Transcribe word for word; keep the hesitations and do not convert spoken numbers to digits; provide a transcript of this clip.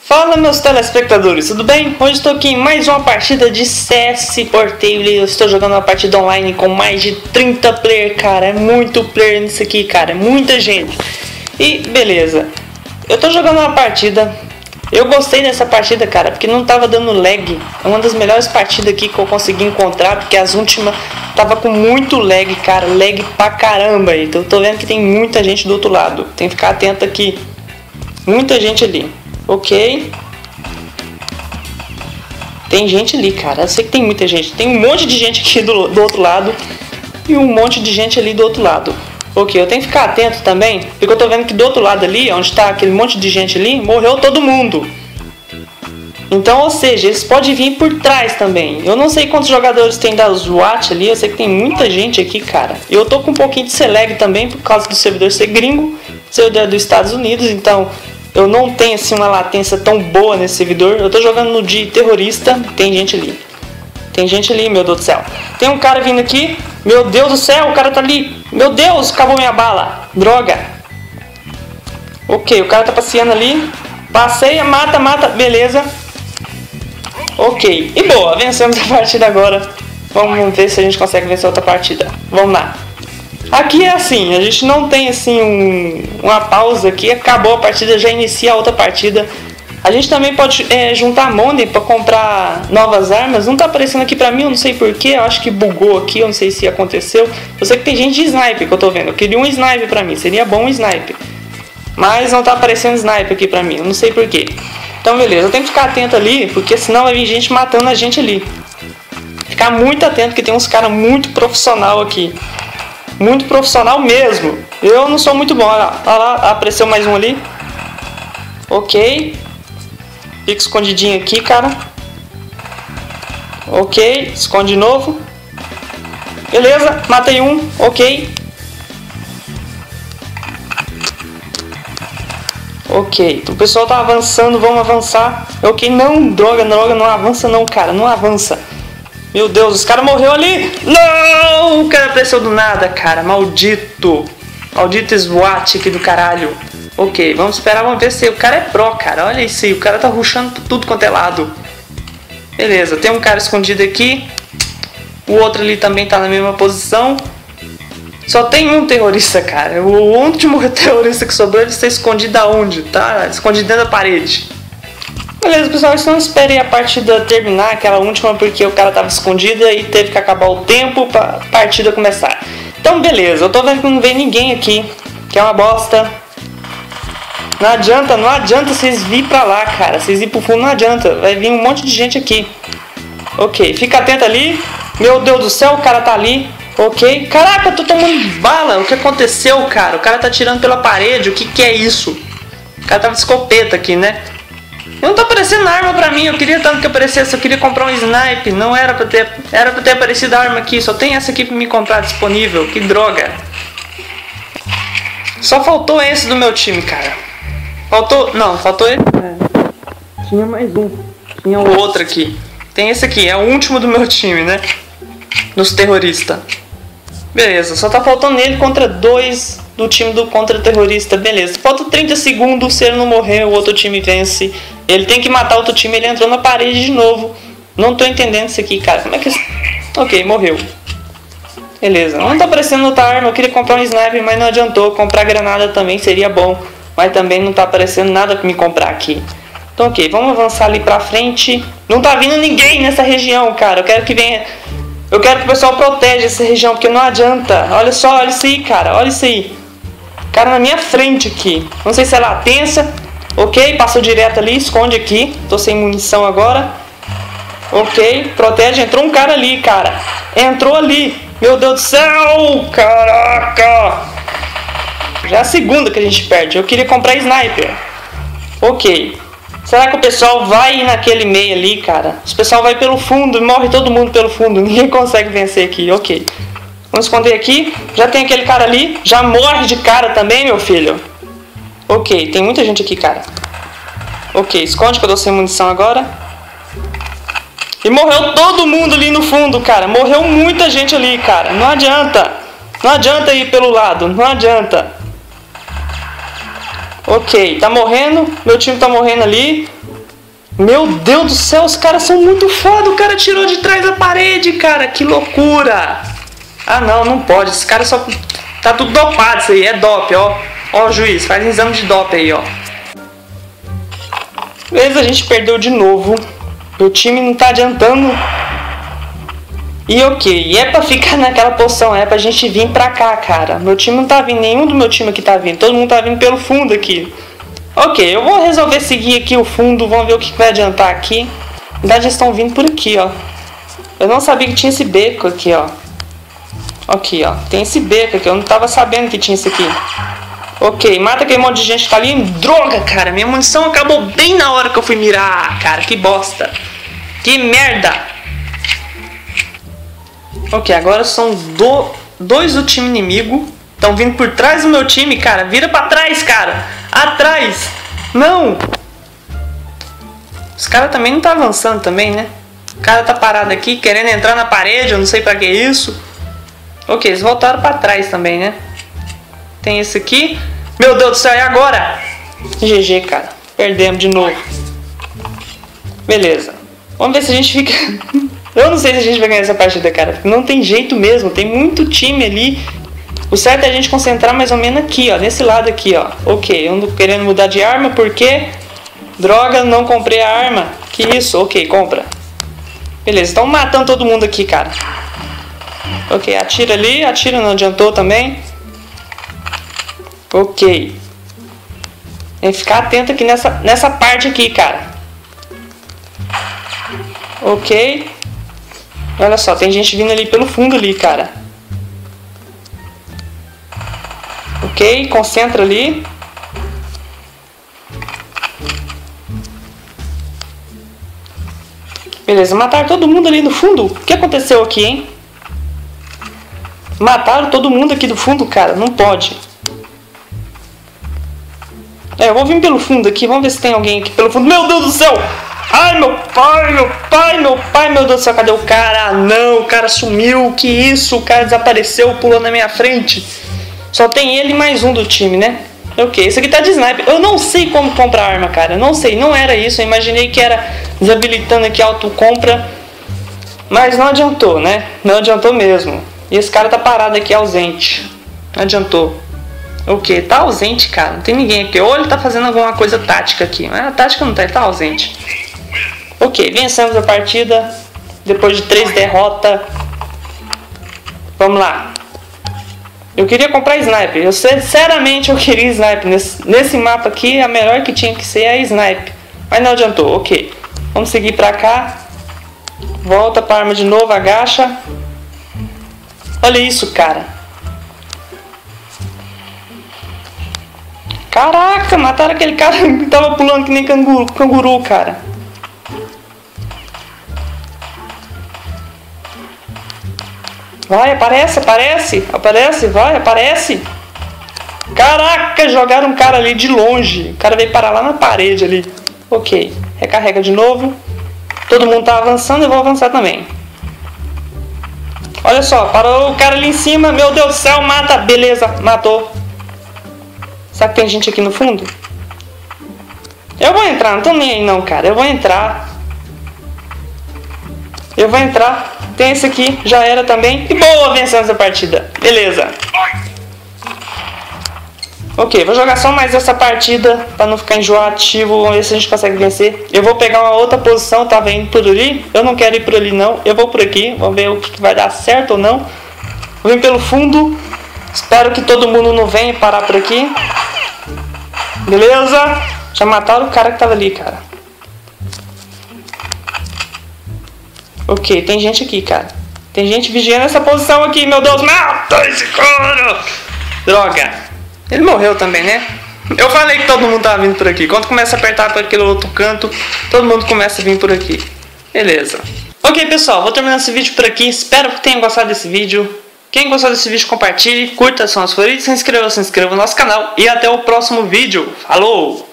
Fala, meus telespectadores, tudo bem? Hoje estou aqui em mais uma partida de C S Portable. Eu estou jogando uma partida online com mais de trinta players, cara. É muito player nisso aqui, cara. É muita gente. E beleza, eu estou jogando uma partida. Eu gostei dessa partida, cara, porque não tava dando lag. É uma das melhores partidas aqui que eu consegui encontrar, porque as últimas tava com muito lag, cara. Lag pra caramba. Então eu tô vendo que tem muita gente do outro lado. Tem que ficar atento aqui. Muita gente ali. Ok. Tem gente ali, cara. Eu sei que tem muita gente. Tem um monte de gente aqui do, do outro lado. E um monte de gente ali do outro lado. Ok, eu tenho que ficar atento também. Porque eu tô vendo que do outro lado ali, onde tá aquele monte de gente ali, morreu todo mundo. Então, ou seja, eles podem vir por trás também. Eu não sei quantos jogadores tem da SWAT ali. Eu sei que tem muita gente aqui, cara. Eu tô com um pouquinho de lag também, por causa do servidor ser gringo. Servidor dos Estados Unidos, então eu não tenho assim uma latência tão boa nesse servidor. Eu tô jogando no de terrorista. Tem gente ali. Tem gente ali, meu Deus do céu. Tem um cara vindo aqui. Meu Deus do céu, o cara tá ali. Meu Deus, acabou minha bala. Droga. Ok, o cara tá passeando ali. Passeia, mata, mata. Beleza. Ok. E boa, vencemos a partida agora. Vamos ver se a gente consegue vencer outra partida. Vamos lá. Aqui é assim, a gente não tem assim um, uma pausa aqui, acabou a partida, já inicia a outra partida. A gente também pode é, juntar money para comprar novas armas. Não tá aparecendo aqui pra mim, eu não sei porquê, eu acho que bugou aqui, eu não sei se aconteceu. Eu sei que tem gente de sniper que eu tô vendo, eu queria um sniper pra mim, seria bom um sniper. Mas não tá aparecendo sniper aqui pra mim, eu não sei porquê. Então beleza, eu tenho que ficar atento ali, porque senão vai vir gente matando a gente ali. Ficar muito atento que tem uns caras muito profissional aqui. Muito profissional mesmo. Eu não sou muito bom. Olha lá, olha lá, apareceu mais um ali. Ok. Fica escondidinho aqui, cara. Ok. Esconde de novo. Beleza, matei um. Ok. Ok. O pessoal tá avançando. Vamos avançar. Ok. Não, droga, droga. Não avança não, cara. Não avança. Meu Deus, os caras morreram ali. Não, o cara apareceu do nada, cara. Maldito. Maldito SWAT aqui do caralho. Ok, vamos esperar, vamos ver se o cara é pro, cara. Olha isso aí, o cara tá rushando tudo quanto é lado. Beleza, tem um cara escondido aqui. O outro ali também tá na mesma posição. Só tem um terrorista, cara. O último terrorista que sobrou, ele está escondido aonde? Tá escondido dentro da parede. Beleza, pessoal, então esperei a partida terminar, aquela última, porque o cara tava escondido e teve que acabar o tempo pra partida começar. Então, beleza, eu tô vendo que não vem ninguém aqui, que é uma bosta. Não adianta, não adianta vocês vir pra lá, cara, vocês ir pro fundo não adianta, vai vir um monte de gente aqui. Ok, fica atento ali. Meu Deus do céu, o cara tá ali. Ok, caraca, eu tô tomando bala, o que aconteceu, cara? O cara tá atirando pela parede, o que que é isso? O cara tava de escopeta aqui, né? Não tá aparecendo arma pra mim, eu queria tanto que aparecesse, eu queria comprar um sniper, não era pra ter, era pra ter aparecido a arma aqui, só tem essa aqui pra me comprar disponível, que droga. Só faltou esse do meu time, cara. Faltou, não, faltou esse. É, tinha mais um, tinha o outro aqui. Tem esse aqui, é o último do meu time, né, nos terroristas. Beleza, só tá faltando ele contra dois do time do contra-terrorista, beleza. Falta trinta segundos, se ele não morrer, o outro time vence. Ele tem que matar outro time, ele entrou na parede de novo. Não tô entendendo isso aqui, cara. Como é que... Ok, morreu. Beleza, não tá aparecendo outra arma. Eu queria comprar um sniper, mas não adiantou. Comprar granada também seria bom, mas também não tá aparecendo nada pra me comprar aqui. Então ok, vamos avançar ali pra frente. Não tá vindo ninguém nessa região, cara. Eu quero que venha... Eu quero que o pessoal proteja essa região, porque não adianta. Olha só, olha isso aí, cara. Olha isso aí. Cara na minha frente aqui. Não sei se é latência. Ok, passou direto ali, esconde aqui. Tô sem munição agora. Ok, protege. Entrou um cara ali, cara. Entrou ali. Meu Deus do céu. Caraca. Já é a segunda que a gente perde. Eu queria comprar sniper. Ok. Será que o pessoal vai naquele meio ali, cara? O pessoal vai pelo fundo, morre todo mundo pelo fundo. Ninguém consegue vencer aqui, ok. Vamos esconder aqui. Já tem aquele cara ali. Já morre de cara também, meu filho. Ok, tem muita gente aqui, cara. Ok, esconde que eu tô sem munição agora. E morreu todo mundo ali no fundo, cara. Morreu muita gente ali, cara. Não adianta. Não adianta ir pelo lado. Não adianta. Ok, tá morrendo. Meu time tá morrendo ali. Meu Deus do céu, os caras são muito foda. O cara tirou de trás da parede, cara. Que loucura. Ah, não, não pode. Esse cara só... Tá tudo dopado isso aí. É dope, ó. Ó, juiz, faz um exame de dope aí, ó. Beleza, a gente perdeu de novo. O time não tá adiantando. E ok, e é pra ficar naquela posição, é pra gente vir pra cá, cara. Meu time não tá vindo, nenhum do meu time aqui tá vindo. Todo mundo tá vindo pelo fundo aqui. Ok, eu vou resolver seguir aqui o fundo. Vamos ver o que vai adiantar aqui. Na verdade, eles estão vindo por aqui, ó. Eu não sabia que tinha esse beco aqui, ó. Aqui, ó. Tem esse beco aqui, eu não tava sabendo que tinha isso aqui. Ok, mata aquele monte de gente que tá ali. Droga, cara, minha munição acabou bem na hora que eu fui mirar. Cara, que bosta. Que merda. Ok, agora são do, dois do time inimigo. Estão vindo por trás do meu time, cara. Vira pra trás, cara. Atrás. Não. Os caras também não tá avançando também, né? O cara tá parado aqui, querendo entrar na parede. Eu não sei pra que isso. Ok, eles voltaram pra trás também, né? Tem esse aqui. Meu Deus do céu, e agora? G G, cara. Perdemos de novo. Beleza. Vamos ver se a gente fica... Eu não sei se a gente vai ganhar essa partida, cara. Não tem jeito mesmo. Tem muito time ali. O certo é a gente concentrar mais ou menos aqui, ó. Nesse lado aqui, ó. Ok, eu ando querendo mudar de arma porque... Droga, não comprei a arma. Que isso? Ok, compra. Beleza, estão matando todo mundo aqui, cara. Ok, atira ali. Atira, não adiantou também. Ok. Tem que ficar atento aqui nessa, nessa parte aqui, cara. Ok. Olha só, tem gente vindo ali pelo fundo ali, cara. Ok, concentra ali. Beleza, mataram todo mundo ali no fundo. O que aconteceu aqui, hein? Mataram todo mundo aqui do fundo, cara. Não pode. É, eu vou vir pelo fundo aqui. Vamos ver se tem alguém aqui pelo fundo. Meu Deus do céu! Ai, meu pai, meu pai, meu pai, meu Deus do céu, cadê o cara? Ah, não, o cara sumiu, que isso? O cara desapareceu, pulou na minha frente. Só tem ele e mais um do time, né? Ok, esse aqui tá de sniper. Eu não sei como comprar arma, cara. Eu não sei, não era isso. Eu imaginei que era desabilitando aqui a autocompra. Mas não adiantou, né? Não adiantou mesmo. E esse cara tá parado aqui, ausente. Não adiantou. Ok, tá ausente, cara. Não tem ninguém aqui. Ou ele tá fazendo alguma coisa tática aqui. Mas a tática não tá, ele tá ausente. Ok, vencemos a partida. Depois de três derrotas. Vamos lá. Eu queria comprar sniper. Eu sinceramente eu queria sniper. Nesse, nesse mapa aqui, a melhor que tinha que ser é a sniper. Mas não adiantou. Ok. Vamos seguir pra cá. Volta pra arma de novo, agacha. Olha isso, cara. Caraca, mataram aquele cara que tava pulando que nem canguru, canguru, cara. Vai, aparece, aparece, aparece, vai, aparece. Caraca, jogaram um cara ali de longe. O cara veio parar lá na parede ali. Ok, recarrega de novo. Todo mundo tá avançando, eu vou avançar também. Olha só, parou o cara ali em cima. Meu Deus do céu, mata. Beleza, matou. Será que tem gente aqui no fundo? Eu vou entrar, não tô nem aí não, cara. Eu vou entrar. Eu vou entrar. Tem esse aqui, já era também. E boa, vencemos a partida. Beleza. Ok, vou jogar só mais essa partida pra não ficar enjoativo. Vamos ver se a gente consegue vencer. Eu vou pegar uma outra posição, tava indo por ali. Eu não quero ir por ali não, eu vou por aqui. Vamos ver o que vai dar certo ou não. Vou vir pelo fundo. Espero que todo mundo não venha parar por aqui. Beleza? Já mataram o cara que tava ali, cara. Ok, tem gente aqui, cara. Tem gente vigiando essa posição aqui, meu Deus. Mata esse cara! Droga. Ele morreu também, né? Eu falei que todo mundo tava vindo por aqui. Quando começa a apertar por aquele outro canto, todo mundo começa a vir por aqui. Beleza. Ok, pessoal, vou terminar esse vídeo por aqui. Espero que tenham gostado desse vídeo. Quem gostou desse vídeo, compartilhe, curta, são as favoritas, se inscreva, se inscreva no nosso canal. E até o próximo vídeo. Falou!